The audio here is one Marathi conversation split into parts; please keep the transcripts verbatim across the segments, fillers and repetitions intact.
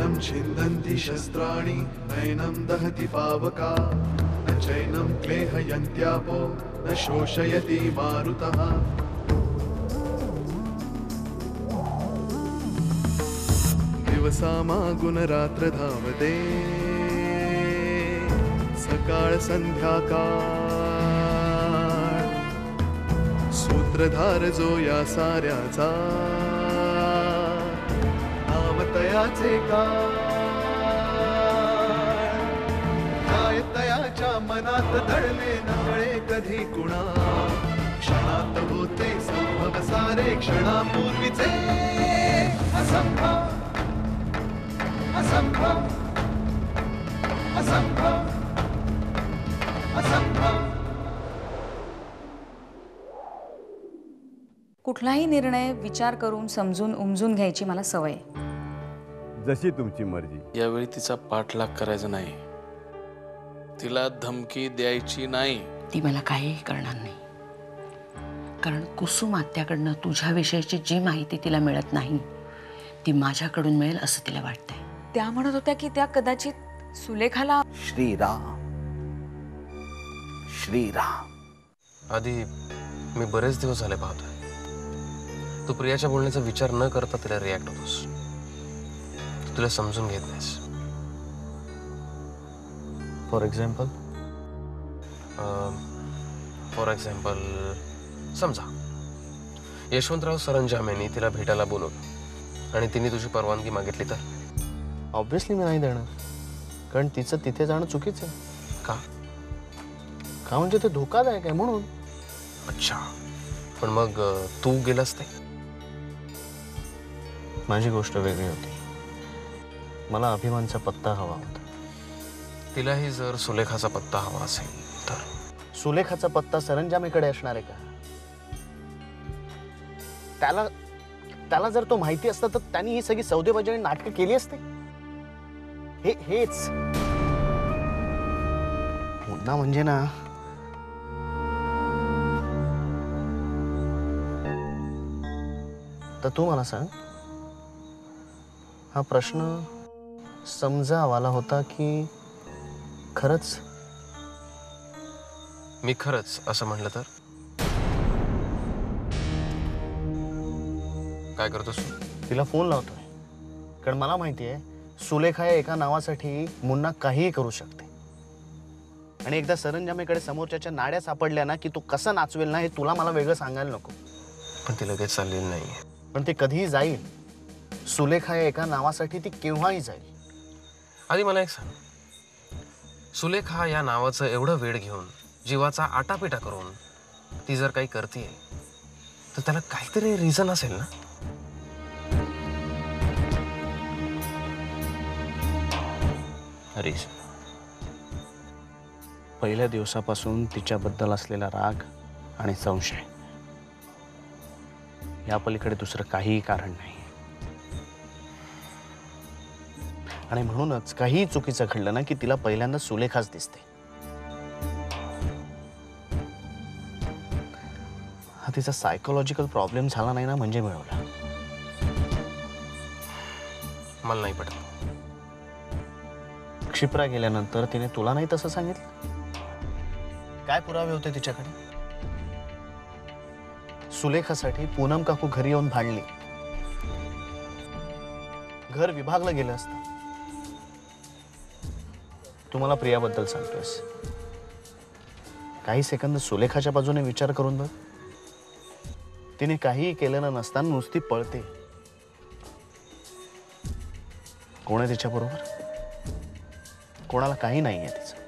नैनं छिन्दन्ति शस्त्राणि नैनं दहति पावका न चैनं क्लेहयन्त्यापो न शोषयति मारुतः दिवसामागुणरात्र धावते सकाळ संध्याकाळ सूत्रधार जो या साऱ्याचा नामतयाचे काळ काय तयाच्या मनात दडले नकळे कधी कुणा क्षणात होते संभव सारे क्षणापूर्वीचे असंभव असंभव असंभव असंभव। कुठलाही निर्णय विचार करून समजून उमजून घ्यायची मला सवय आहे। जशी तुमची मर्जी। यावेळी तिचा पाठलाग करायचा नाही, तिला धमकी द्यायची नाही। ती मला काहीही करणार नाही, कारण कुसुम आत्याकडनं तुझ्याविषयीची जी माहिती तिला मिळत नाही ती माझ्याकडून मिळेल असं तिला वाटतंय। त्या म्हणत होत्या की त्या कदाचित सुलेखाला श्रीराम श्रीराम। आधी मी बरेच दिवस झाले पाहतोय तू प्रियाच्या बोलण्याचा विचार न करता तिला रिॲक्ट होतोस, तू तिला समजून घेत नाहीस। फॉर एक्झाम्पल फॉर एक्झाम्पल समजा यशवंतराव सरंजाम यांनी तिला भेटायला बोलवलं आणि तिने तुझी परवानगी मागितली तर ऑब्विसली मी नाही देणार, कारण तिचं तिथे जाणं चुकीचं आहे। का? का म्हणजे ते धोकादायक आहे म्हणून। अच्छा, पण मग तू गेलास ते? माझी गोष्ट वेगळी होती, मला अभिमानचा पत्ता हवा होता। तिलाही जर सुलेखाचा पत्ता हवा असेल तर? सुलेखाचा पत्ता सरंजामीकडे असणार आहे का? त्याला त्याला जर तो माहिती असता तर त्यांनी ही सगळी सौदेबाजी आणि नाटकं केली असते। हे हेच मुन्ना म्हणजे ना, तर तू मला सांग, हा प्रश्न समजावाला होता की खरंच? मी खरंच असं म्हणलं तर काय करतोस? तिला फोन लावतोय, कारण मला माहिती आहे सुलेखा या एका नावासाठी मुन्ना काहीही करू शकते। आणि एकदा सरंजामेकडे समोरच्याच्या नाड्या सापडल्या ना की तू कसं नाचवेल ना हे तुला मला वेगळं सांगायला नको। पण ती लगेच चाललेली नाही, पण ते कधीही जाईल। सुलेखा या एका नावासाठी ती केव्हाही जाईल। आधी मला एक सांग, सुलेखा या नावाचं एवढं वेळ घेऊन जीवाचा आटापिटा करून ती जर काही करते तर त्याला काहीतरी रिझन असेल ना? हरीश, पहिल्या दिवसापासून तिच्याबद्दल असलेला राग आणि संशय या पलीकडे दुसरं काहीही कारण नाही। आणि म्हणूनच काही चुकीचं घडलं ना की तिला पहिल्यांदा सुलेखाच दिसते। हा तिचा सायकोलॉजिकल प्रॉब्लेम झाला नाही ना म्हणजे मिळवला। मला नाही पटत। क्षिप्रा गेल्यानंतर तिने तुला नाही तसं सांगितलं? काय पुरावे होते तिच्याकडे? सुलेखासाठी पूनम काकू घरी येऊन भांडली, घर विभागलं गेलं असतं। तू मला प्रियाबद्दल सांगतोयस, काही सेकंद सुलेखाच्या बाजूने विचार करून बघ। तिने काहीही केलेलं नसताना नुसती पळते। कोण आहे तिच्या बरोबर? कोणाला काही नाही आहे तिचं।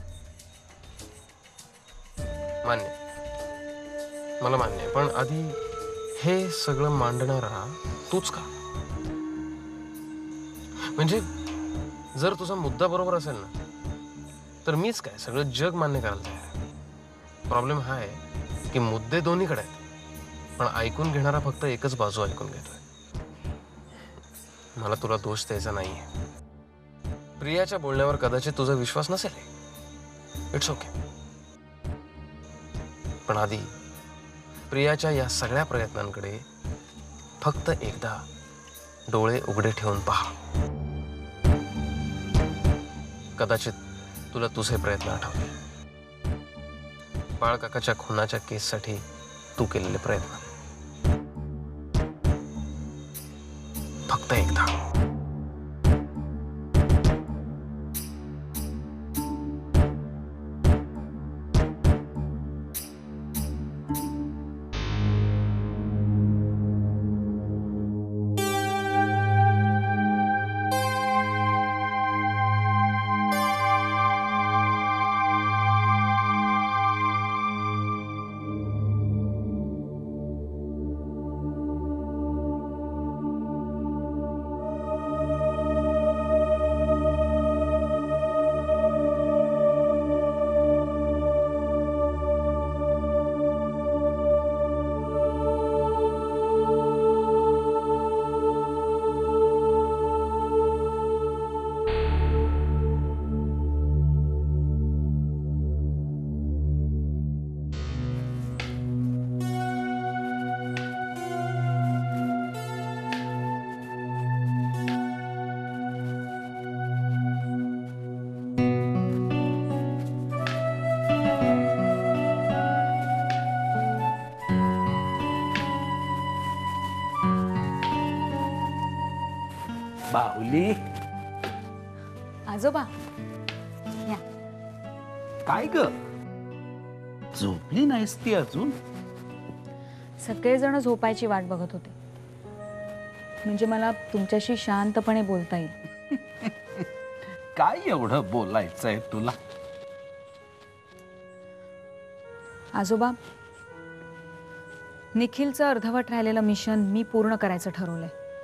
मान्य, मला मान्य आहे, पण आधी हे सगळं मांडणारा तूच का? म्हणजे जर तुझा मुद्दा बरोबर असेल ना तर मीच काय सगळं जग मान्य करायला तयार आहे। प्रॉब्लेम हा आहे की मुद्दे दोन्हीकडे आहेत, पण ऐकून घेणारा फक्त एकच बाजू ऐकून घेतोय। मला तुला दोष द्यायचा नाहीये। प्रियाच्या बोलण्यावर कदाचित तुझा विश्वास नसेल, इट्स ओके, पण आधी प्रियाच्या या सगळ्या प्रयत्नांकडे फक्त एकदा डोळे उघडे ठेवून पहा। कदाचित तुला तुझे प्रयत्न आठवले. बाळकाकाच्या खुनाच्या केससाठी तू केलेले प्रयत्न. फक्त एकदा. बाहुली, आजोबा या. काय ग, झोपली नाहीस ती अजून? सगळेजण झोपायची वाट बघत होते, म्हणजे मला तुमच्याशी शांतपणे बोलता येईल. काय एवढं बोलायचंय तुला? आजोबा, निखिलचं अर्धवट राहिलेलं मिशन मी पूर्ण करायचं ठरवलंय.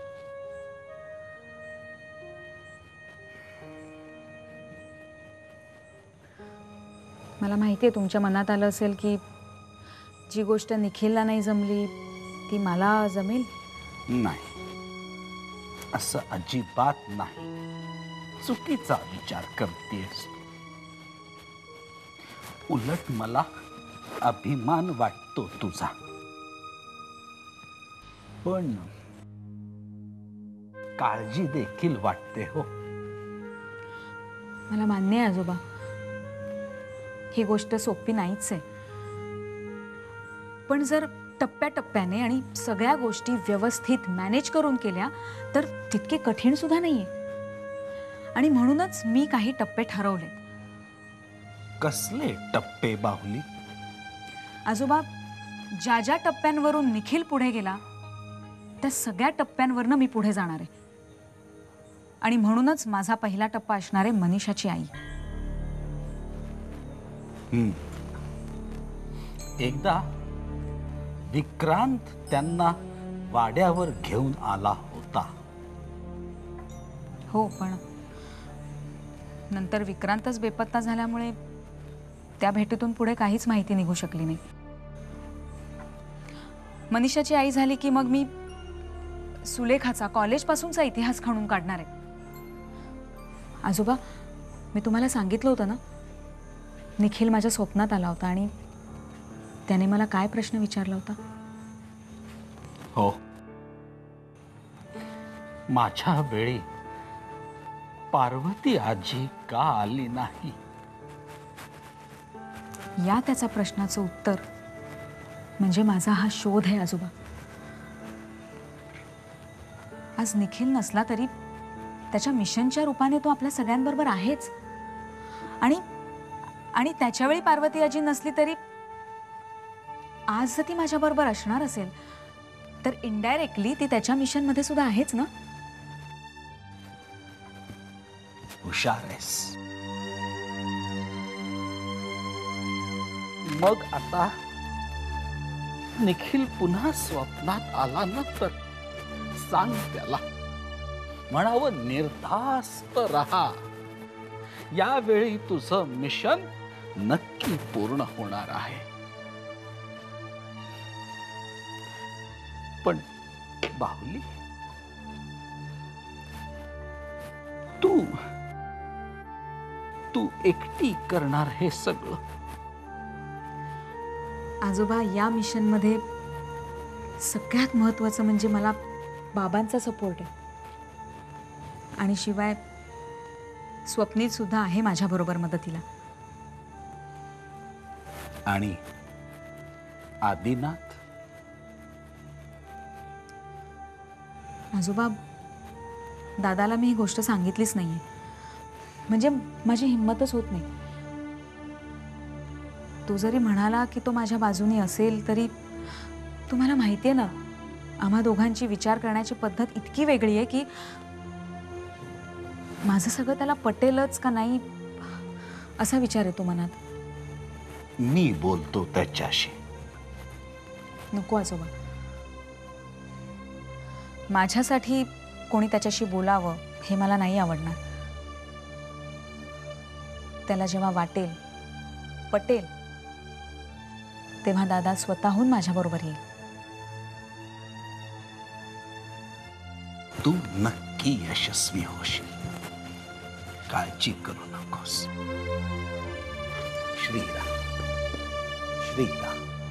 मला माहिती आहे तुमच्या मनात आलं असेल की जी गोष्ट निखिलला नाही जमली ती मला जमेल. नाही, असं अजिबात नाही. चुकीचा विचार करतेस. उलट मला अभिमान वाटतो तुझा. पण काळजी देखील वाटते हो. मला मान्य आहे आजोबा, ही गोष्ट सोपी नाहीच आहे. पण जर टप्प्याटप्प्याने आणि सगळ्या गोष्टी व्यवस्थित मॅनेज करून केल्या तर तितके कठीण सुद्धा नाहीये. आणि म्हणूनच मी काही टप्पे ठरवले. कसले टप्पे बाहुली? आजोबा, ज्या ज्या टप्प्यांवरून निखिल पुढे गेला त्या सगळ्या टप्प्यांवरनं मी पुढे जाणार आहे. आणि म्हणूनच माझा पहिला टप्पा असणार आहे मनीषाची आई. हम्म. एकदा विक्रांत त्यांना वाड्यावर घेऊन आला होता. हो, पण नंतर विक्रांतच बेपत्ता झाल्यामुळे त्या भेटीतून पुढे काहीच माहिती निघू शकली नाही. मनीषाची आई झाली की मग मी सुलेखाचा कॉलेजपासूनचा इतिहास खणून काढणार आहे. आजोबा, मी तुम्हाला सांगितलं होतं ना, निखिल माझ्या स्वप्नात आला होता आणि त्याने मला काय प्रश्न विचारला होता? हो, माझ्या वेळी पार्वती आजी का आली नाही? या त्याचा प्रश्नाचं उत्तर म्हणजे माझा हा शोध आहे आजोबा. आज निखिल नसला तरी त्याच्या मिशनच्या रूपाने तो आपल्या सगळ्यांबरोबर आहेच. आणि आणि त्याच्या वेळी पार्वती आजी नसली तरी आज जर ती माझ्याबरोबर असणार असेल तर इनडायरेक्टली ती त्याच्या मिशनमध्ये सुद्धा आहेच ना. हुशार आहेस. मग आता निखिल पुन्हा स्वप्नात आला ना तर सांग त्याला, म्हणावं निर्धास्त रहा. यावेळी तुझं मिशन नक्की पूर्ण होणार आहे. पण बाहुली, तू तू एकटी करणार हे सगळं? आजोबा, या मिशनमध्ये सगळ्यात महत्त्वाचं म्हणजे मला बाबांचा सपोर्ट आहे. आणि शिवाय स्वप्नील सुद्धा आहे माझ्याबरोबर मदतीला. आणि आदिनाथ? आजोबा, दादाला मी ही गोष्ट सांगितलीच नाहीये. म्हणजे माझी हिंमतच होत नाही. तो जरी म्हणाला की तो माझ्या बाजूने असेल तरी तुम्हाला माहिती आहे ना, आम्हा दोघांची विचार करण्याची पद्धत इतकी वेगळी आहे की माझं सगळं त्याला पटेलच का नाही असा विचार येतो मनात. मी बोलतो त्याच्याशी. नको आजोबा, माझ्यासाठी कोणी त्याच्याशी बोलावं हे मला नाही आवडणार. त्याला जेव्हा वाटेल, पटेल, तेव्हा दादा स्वतःहून माझ्याबरोबर येईल. तू नक्की यशस्वी होशील, काळजी करू नकोस. श्रीराम श्रीराम.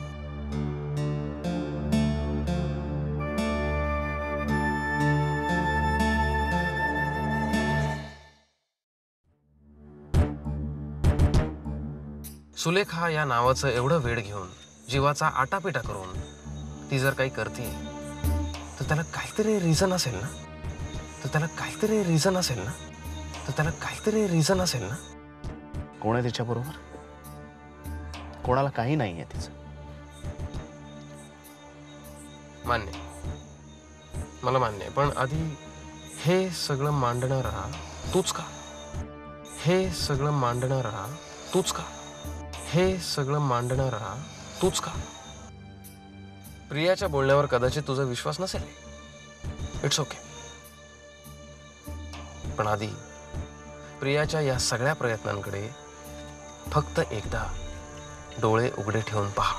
सुलेखा या नावाचं एवढं वेळ घेऊन, जीवाचा आटापिटा करून ती जर काही करते तर त्याला काहीतरी रिझन असेल ना तर त्याला काहीतरी रिझन असेल ना तर त्याला काहीतरी रिझन असेल ना कोण आहे तिच्याबरोबर? कोणाला काही नाही आहे तिचं. मान्य, मला मान्य आहे. पण आधी हे सगळं मांडणारा तूच का? हे सगळं मांडणारा तूच का? हे सगळं मांडणारा तूच का? प्रियाच्या बोलण्यावर कदाचित तुझा विश्वास नसेल. It's okay. पण आधी प्रियाच्या या सगळ्या प्रयत्नांकडे फक्त एकदा डोळे उघडे ठेवून पहा.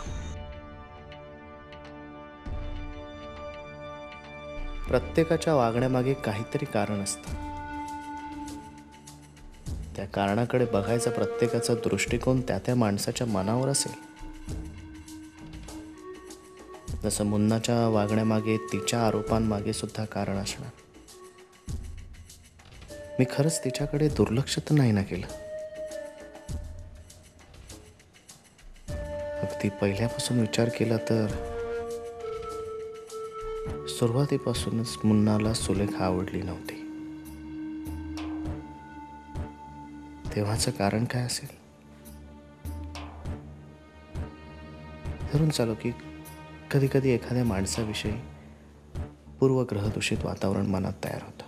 प्रत्येकाच्या वागण्यामागे काहीतरी कारण असतं. त्या कारणाकडे बघायचा प्रत्येकाचा दृष्टिकोन त्या त्या माणसाच्या मनावर असेल. जसं मुन्नाच्या वागण्यामागे, तिच्या आरोपांमागे सुद्धा कारण असणार. मी खरंच तिच्याकडे दुर्लक्ष तर नाही ना केलं. अगदी पहिल्यापासून विचार केला तर सुरुवातीपासूनच मुन्नाला सुलेखा आवडली नव्हती. तेव्हाचं कारण काय असेल? धरून चालू की कधी कधी एखाद्या माणसाविषयी पूर्वग्रहदूषित वातावरण मनात तयार होतं.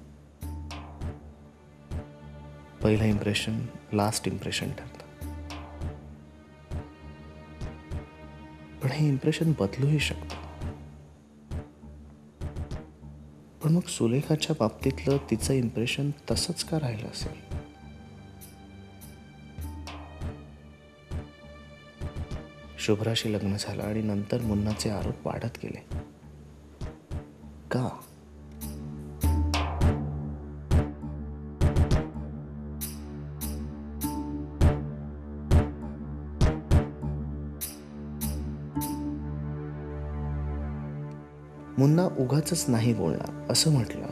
पहिलं इम्प्रेशन लास्ट इम्प्रेशन ठरतं. पण हे इम्प्रेशन बदलूही शकतं. पण मग सुलेखाच्या बाबतीतलं तिचं इम्प्रेशन तसंच का राहिलं असेल? शुभ्राशी लग्न झालं आणि नंतर मुन्नाचे आरोप वाढत गेले का? मुन्ना उगाचच नाही बोलणार असं म्हटलं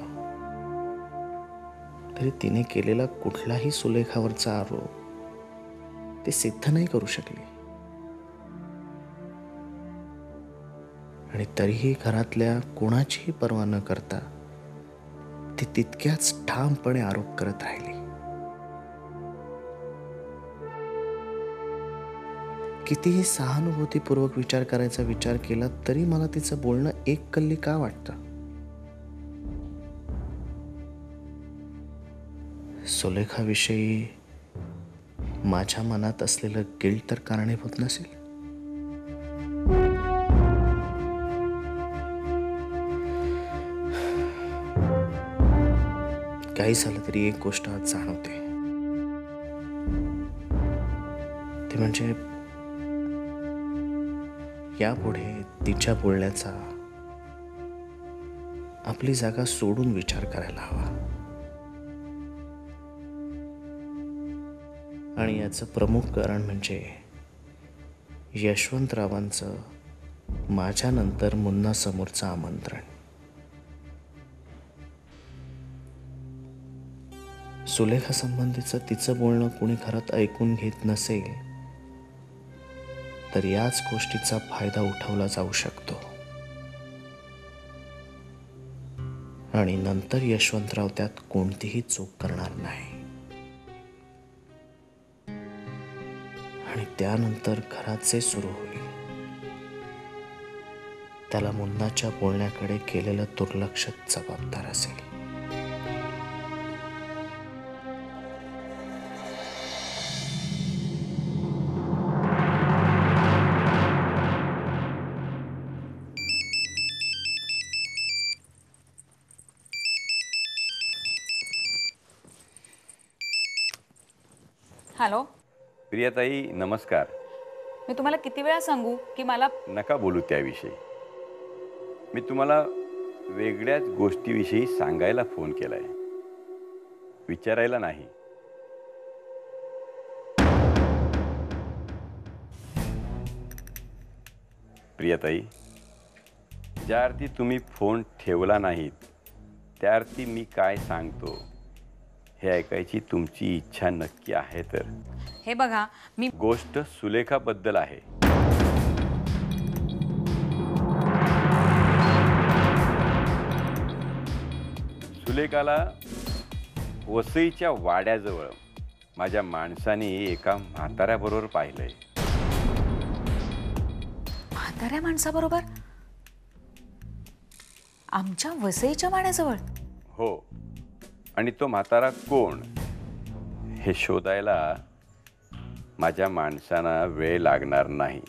तरी तिने केलेला कुठलाही सुलेखावरचा आरोप ते सिद्ध नाही करू शकले. आणि तरीही घरातल्या कोणाचीही पर्वा न करता ती तितक्याच ठामपणे आरोप करत राहिली. कितीही सहानुभूतीपूर्वक विचार करायचा विचार केला तरी मला तिचं बोलणं एक कल्ली का वाटतं? सुलेखाविषयी माझ्या मनात असलेलं गिल्ट तर कारणीभूत नसेल? काही झालं तरी एक गोष्ट आज जाणवते, ते म्हणजे यापुढे तिच्या बोलण्याचा आपली जागा सोडून विचार करायला हवा. आणि याचं प्रमुख कारण म्हणजे यशवंतरावांचं माझ्यानंतर मुन्ना समोरचं आमंत्रण. सुलेखा संबंधीचं तिचं बोलणं कोणी घरात ऐकून घेत नसेल तर याच गोष्टीचा फायदा उठवला जाऊ शकतो आणि नंतर यशवंतराव त्यात कोणतीही चूक करणार नाही आणि त्यानंतर घरात जे सुरू होईल त्याला मुन्नाच्या बोलण्याकडे केलेलं दुर्लक्ष जबाबदार असेल. हॅलो प्रियाताई नमस्कार. मी तुम्हाला किती वेळा सांगू की मला नका बोलू त्याविषयी. मी तुम्हाला वेगळ्याच गोष्टीविषयी सांगायला फोन केलाय, विचारायला नाही. प्रियाताई, ज्या अर्थी तुम्ही फोन ठेवला नाहीत त्या अर्थी मी काय सांगतो हे ऐकायची तुमची इच्छा नक्की आहे तर हे बघा, मी गोष्ट सुलेखाबद्दल आहे. सुलेखाला वसईच्या वाड्याजवळ माझ्या माणसाने एका म्हाताऱ्याबरोबर पाहिलंय. म्हाताऱ्या माणसाबरोबर? आमच्या वसईच्या वाड्याजवळ? हो, आणि तो म्हातारा कोण हे शोधायला माझ्या माणसांना वेळ लागणार नाही.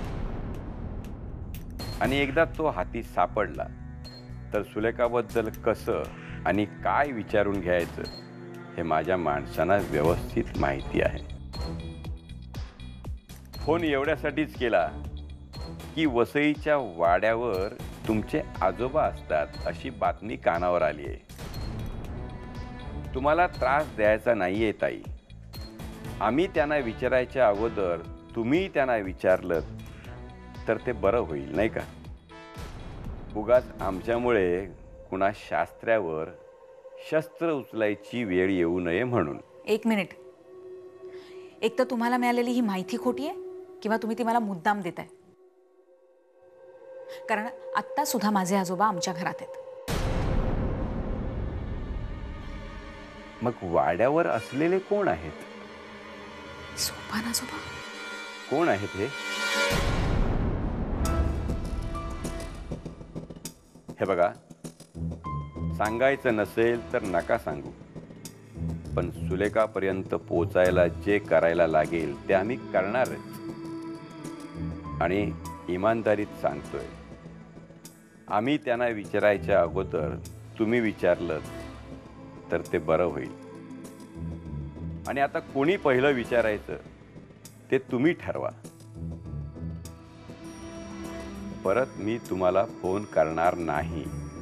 आणि एकदा तो हाती सापडला तर सुलेखाबद्दल कसं आणि काय विचारून घ्यायचं हे माझ्या माणसांना व्यवस्थित माहिती आहे. फोन एवढ्यासाठीच केला की वसईच्या वाड्यावर तुमचे आजोबा असतात अशी बातमी कानावर आली आहे. तुम्हाला त्रास द्यायचा नाहीये ताई. आम्ही त्यांना विचारायच्या अगोदर तुम्ही त्यांना विचारलं तर ते बरं होईल नाही का? उगाच आमच्यामुळे कुणा शास्त्र्यावर शस्त्र उचलायची वेळ येऊ नये म्हणून. एक मिनिट. एक तर तुम्हाला मिळालेली ही माहिती खोटी आहे किंवा तुम्ही ती मला मुद्दाम देताय. कारण आत्ता सुद्धा माझे आजोबा आमच्या घरात आहेत. मग वाड्यावर असलेले कोण आहेत? सोपान आजोबा. कोण आहेत हे? हे बघा, सांगायचं नसेल तर नका सांगू, पण सुलेखापर्यंत पोचायला जे करायला लागेल ते आम्ही करणारच. आणि इमानदारीत सांगतोय, आम्ही त्यांना विचारायच्या अगोदर तुम्ही विचारलं तर ते बरं होईल. आणि आता कोणी पहिलं विचारायचं ते तुम्ही ठरवा. परत मी तुम्हाला फोन करणार नाही.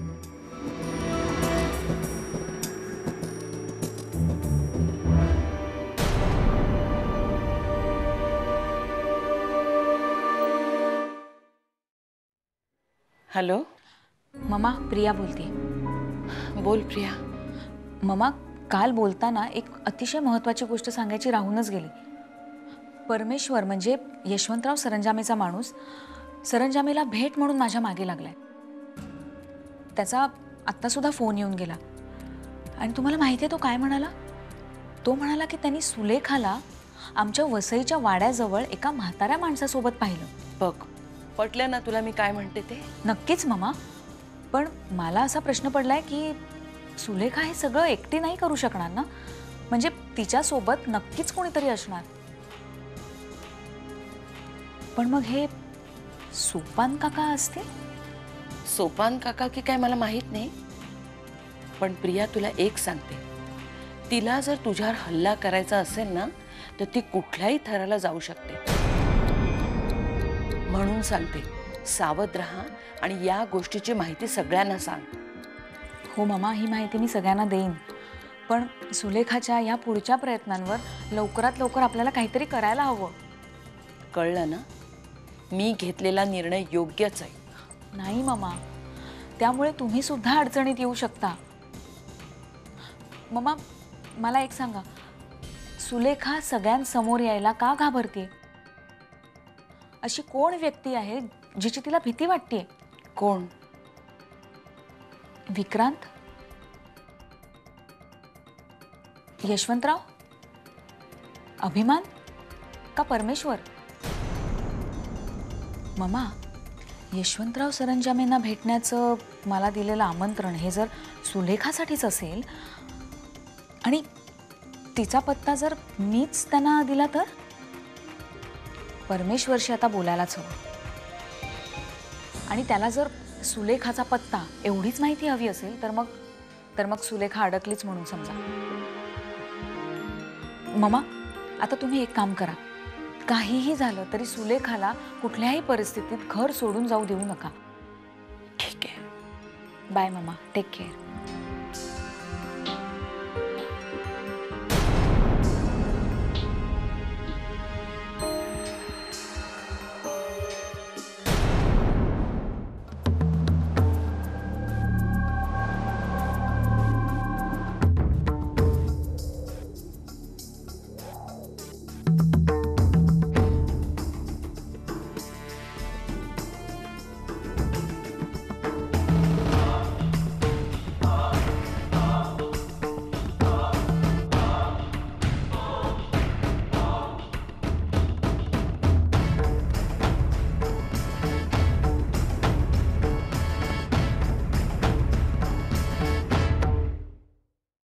हॅलो ममा, प्रिया बोलते. बोल प्रिया. ममा, काल बोलताना एक अतिशय महत्त्वाची गोष्ट सांगायची राहूनच गेली. परमेश्वर म्हणजे यशवंतराव सरंजामेचा माणूस सरंजामेला भेट म्हणून माझ्या मागे लागलाय. त्याचा आत्तासुद्धा फोन येऊन गेला. आणि तुम्हाला माहिती आहे तो काय म्हणाला? तो म्हणाला की त्यांनी सुलेखाला आमच्या वसईच्या वाड्याजवळ एका म्हाताऱ्या माणसासोबत पाहिलं. बघ, पटलं ना तुला मी काय म्हणते ते? नक्कीच ममा, पण मला असा प्रश्न पडलाय की सुलेखा हे सगळं एकटी नाही करू शकणार ना? म्हणजे तिच्यासोबत नक्कीच कोणीतरी असणार. पण मग हे सोपान काका असतील? सोपान काका की काय मला माहित नाही, पण प्रिया तुला एक सांगते, तिला जर तुझ्यावर हल्ला करायचा असेल ना तर ती कुठल्याही थराला जाऊ शकते. म्हणून सांगते, सावध राहा आणि या गोष्टीची माहिती सगळ्यांना सांग. हो ममा, ही माहिती मी सगळ्यांना देईन. पण सुलेखाच्या या पुढच्या प्रयत्नांवर लवकरात लवकर आपल्याला काहीतरी करायला हवं. कळलं ना? मी घेतलेला निर्णय योग्यच आहे. नाही ममा, त्यामुळे तुम्ही सुद्धा अडचणीत येऊ शकता. ममा, मला एक सांगा, सुलेखा सगळ्यांसमोर यायला का घाबरते? अशी कोण व्यक्ती आहे जिची तिला भीती वाटते? कोण? विक्रांत? यशवंतराव? अभिमान? का परमेश्वर? ममा, यशवंतराव सरंजामेंना भेटण्याचं मला दिलेलं आमंत्रण हे जर सुलेखासाठीच असेल आणि तिचा पत्ता जर मीच त्यांना दिला तर? परमेश्वरशी आता बोलायलाच हवं. आणि त्याला जर सुलेखाचा पत्ता एवढीच माहिती हवी असेल तर मग तर मग सुलेखा अडकलीच म्हणून समजा. ममा, आता तुम्ही एक काम करा, काहीही झालं तरी सुलेखाला कुठल्याही परिस्थितीत घर सोडून जाऊ देऊ नका. ठीक आहे. Bye mama, take care.